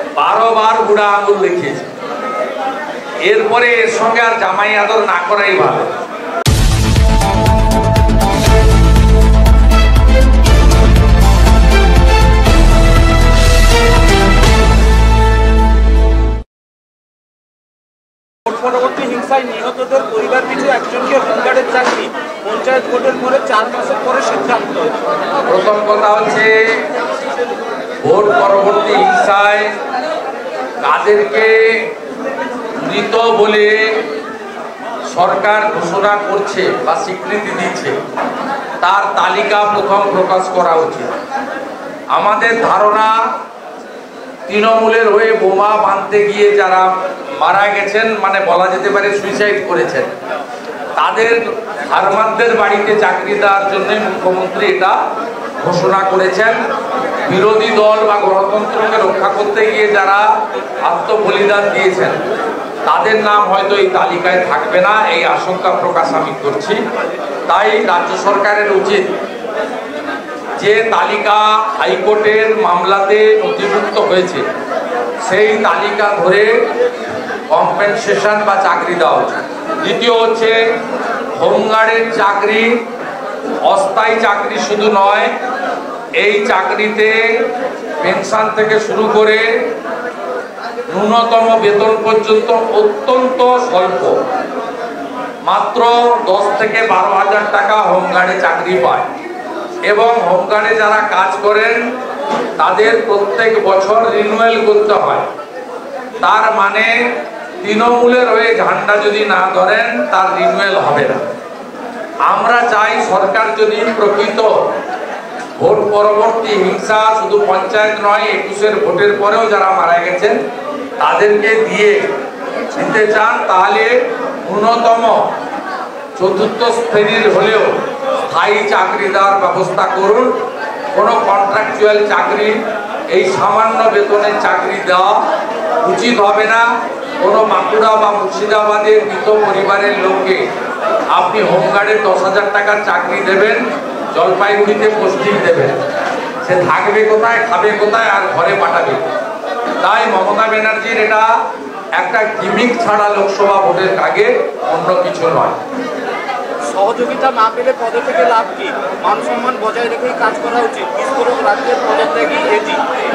12 বার বুড়া আঙুল দেখিয়েছে। এরপরে এর সঙ্গে আর জামাই আদর না করাই ভালো। পরবর্তী হিংসায় নিহতদের পরিবার পিছু একজনকে হোমগার্ডের চাকরি পঞ্চায়েত ভোটের পরে 4 মাসের পরে সিদ্ধান্ত। প্রথম কথা হচ্ছে ভোট পরবর্তী হিংসায় কাদেরকে মৃত বলে সরকার ঘোষণা করছে বা স্বীকৃতি দিচ্ছে তার তালিকা প্রথম প্রকাশ করা উচিত। আমাদের ধারণা তৃণমূলের হয়ে বোমা বাঁধতে গিয়ে যারা মারা গেছেন, মানে বলা যেতে পারে সুইসাইড করেছেন, তাদের ফার্মারদের বাড়িতে চাকরি দেওয়ার জন্য মুখ্যমন্ত্রী এটা ঘোষণা করেছেন। বিরোধী দল বা গণতন্ত্রকে রক্ষা করতে গিয়ে যারা আত্মবলিদান দিয়েছেন তাদের নাম হয়তো এই তালিকায় থাকবে না, এই আশঙ্কা প্রকাশ আমি করছি। তাই রাজ্য সরকারের উচিত যে তালিকা হাইকোর্টের মামলাতে নথিভুক্ত হয়েছে সেই তালিকা ধরে কম্পেনসেশন বা চাকরি দেওয়া উচিত। দ্বিতীয় হচ্ছে হোমগার্ডের চাকরি অস্থায়ী চাকরি শুধু নয়, এই চাকরিতে পেনশন থেকে শুরু করে ন্যূনতম বেতন পর্যন্ত অত্যন্ত স্বল্প, মাত্র 10 থেকে 12 হাজার টাকা হোমগার্ডে চাকরি পায়। এবং হোমগার্ডে যারা কাজ করেন তাদের প্রত্যেক বছর রিনিউয়াল করতে হয়। তার মানে তৃণমূলের হয়ে ঝান্ডা যদি না ধরেন তার রিনিউয়াল হবে না। আমরা চাই সরকার যদি প্রকৃত ভোট পরবর্তী হিংসা শুধু পঞ্চায়েত নয় 21-এর ভোটের পরেও যারা মারা গেছেন তাদেরকে দিয়ে দিতে চান, তাহলে ন্যূনতম 4র্থ শ্রেণীর হলেও স্থায়ী চাকরি দেওয়ার ব্যবস্থা করুন। কোনো কন্ট্রাকচুয়াল চাকরি, এই সামান্য বেতনের চাকরি দেওয়া উচিত হবে না। কোনো বাঁকুড়া বা মুর্শিদাবাদের মৃত পরিবারের লোককে আপনি হোমগার্ডের 10,000 টাকার চাকরি দেবেন, জলপাইগুড়িতে পোস্টিং দেবেন, সে থাকবে কোথায়, খাবে কোথায়, আর ঘরে পাঠাবে। তাই মমতা ব্যানার্জির এটা একটা গিমিক ছাড়া লোকসভা ভোটের আগে অন্য কিছু নয়। সহযোগিতা না পেলে পদে থেকে লাভ কি? মান সম্মান বজায় রেখেই কাজ করা উচিত। বিস্ফোরক রাজ্যের পদত্যাগী এজি।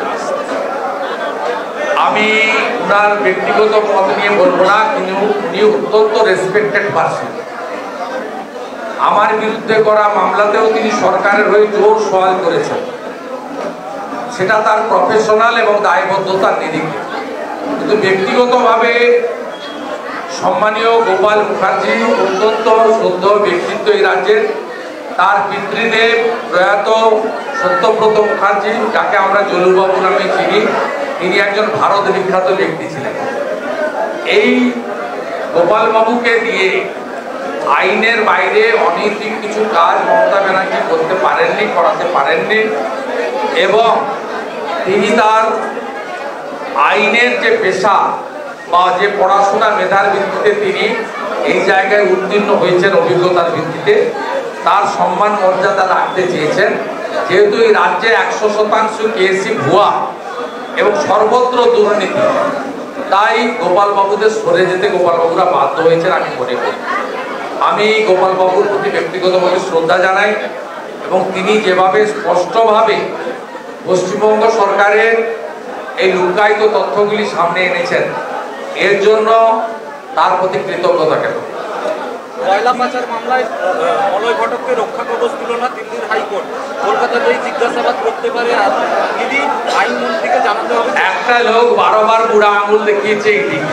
আমি ওনার ব্যক্তিগত পদ নিয়ে বলবো না, কিন্তু উনি অত্যন্ত রেসপেক্টেড পার্সন। আমার বিরুদ্ধে করা মামলাতেও তিনি সরকারের হয়ে জোর সওয়াল করেছেন, সেটা তার প্রফেশনাল এবং দায়বদ্ধতার নিরিখে। কিন্তু ব্যক্তিগতভাবে সম্মানীয় গোপাল মুখার্জি অত্যন্ত শ্রদ্ধেয় ব্যক্তিত্ব এই রাজ্যের। তার পিতৃদেব প্রয়াত সত্যব্রত মুখার্জি, যাকে আমরা জলুবাবু নামে চিনি, তিনি একজন ভারত বিখ্যাত ব্যক্তি ছিলেন। এই গোপাল বাবুকে দিয়ে আইনের বাইরে অনৈতিক কিছু কাজ মমতা ব্যানার্জি করতে পারেননি, করাতে পারেননি। এবং তিনি তার আইনের যে পেশা বা যে পড়াশোনা মেধার ভিত্তিতে তিনি এই জায়গায় উত্তীর্ণ হয়েছেন, অভিজ্ঞতার ভিত্তিতে তার সম্মান মর্যাদা রাখতে চেয়েছেন। যেহেতু এই রাজ্যে 100% কেসি ভুয়া এবং সর্বত্র দুর্নীতি, তাই গোপাল বাবুদের সরে যেতে গোপাল বাবুরা বাধ্য হয়েছেন আমি মনে করি। আমি গোপাল বাবুর প্রতি ব্যক্তিগতভাবে শ্রদ্ধা জানাই এবং তিনি যেভাবে স্পষ্টভাবে পশ্চিমবঙ্গ সরকারের এই লুকায়িত তথ্যগুলি সামনে এনেছেন, এর জন্য তার প্রতি কৃতজ্ঞতা জ্ঞাপন। কয়লা পাচার মামলায় মলয় ঘটককে রক্ষা কবচ দিল না দিল্লির হাইকোর্ট। কলকাতাতেই জিজ্ঞাসাবাদ করতে পারে দিদি, আইনমন্ত্রীকে জানাতে হবে। একটা লোক 12 বার বুড়া আঙুল দেখিয়েছে, এইদিকে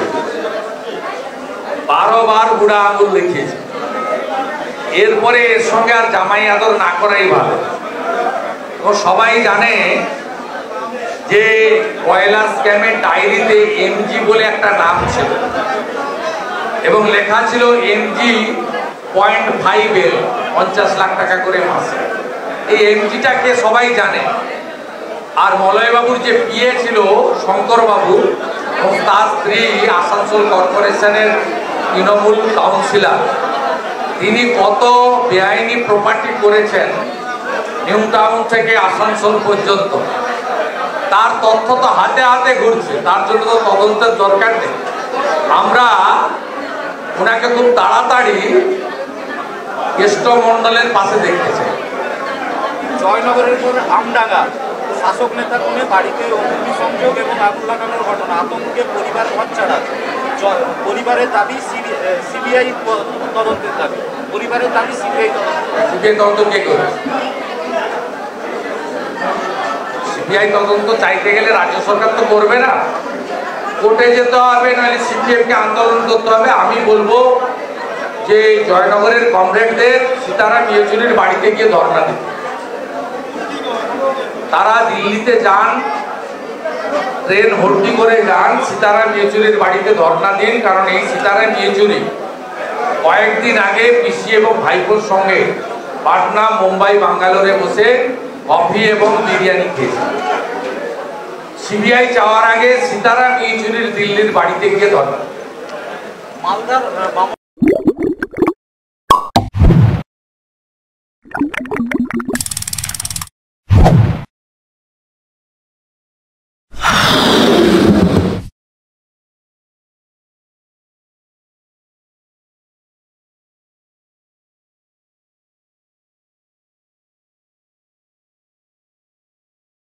12 বার বুড়া আঙুল দেখিয়েছে। এরপরে এর সঙ্গে আর জামাই আদর না করাই ভালো। সবাই জানে যে কয়লা স্ক্যামের ডায়েরিতে এমজি বলে একটা নাম ছিল এবং লেখা ছিল এমজি 0.5 50 লাখ টাকা করে মাসে। এই এমজিটাকে সবাই জানে। আর মলয়বাবুর যে পিএ ছিল শঙ্করবাবু এবং তার স্ত্রী আসানসোল কর্পোরেশনের তৃণমূল কাউন্সিলর, তিনি কত বেআইনি প্রপার্টি করেছেন নিউ টাউন থেকে আসানসোল পর্যন্ত, তার তথ্য তো হাতে হাতে ঘুরছে, তার জন্য তো তদন্তের দরকার নেই। আমরা ওনাকে খুব তাড়াতাড়ি কেষ্টমণ্ডলের পাশে দেখতে চাই। জয়নগরের পর আমডাঙ্গা শাসক নেতা খুনে বাড়িতে অগ্নিসংযোগ এবং আগুন লাগানোর ঘটনা, আতঙ্কে পরিবার ঘরছাড়া। পরিবারের দাবি সিবিআই তদন্তের দাবি, পরিবারের দাবি সিবিআই তদন্ত কে করে? সিবিআই তদন্ত চাইতে গেলে রাজ্য সরকার তো করবে না, কোর্টে যেতে হবে, নাহলে সিপিএমকে আন্দোলন করতে হবে। আমি বলবো যে জয়নগরের কমরেডদের সীতারাম ইয়েচুরির বাড়িতে গিয়ে ধর্ণা দিতে। তারা দিল্লিতে যান, ট্রেন ভর্তি করে যান, সীতারাম ইয়েচুরির বাড়িতে ধর্ণা দিন। কারণ এই সীতারাম ইয়েচুরি কয়েকদিন আগে পিসি এবং ভাইপোর সঙ্গে পাটনা, মুম্বাই, বাঙ্গালোরে বসে কফি এবং বিরিয়ানি খেয়েছে। সিবিআই চাওয়ার আগে সীতারাম ইয়েচুরির দিল্লির বাড়িতে গিয়ে ধর্ণা। মালদার